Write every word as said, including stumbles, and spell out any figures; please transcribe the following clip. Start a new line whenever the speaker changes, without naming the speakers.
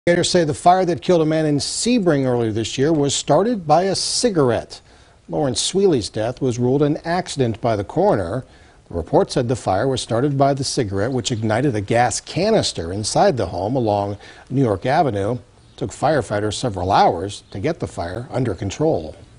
Investigators say the fire that killed a man in Sebring earlier this year was started by a cigarette. Lawrence Sweely's death was ruled an accident by the coroner. The report said the fire was started by the cigarette, which ignited a gas canister inside the home along New York Avenue. It took firefighters several hours to get the fire under control.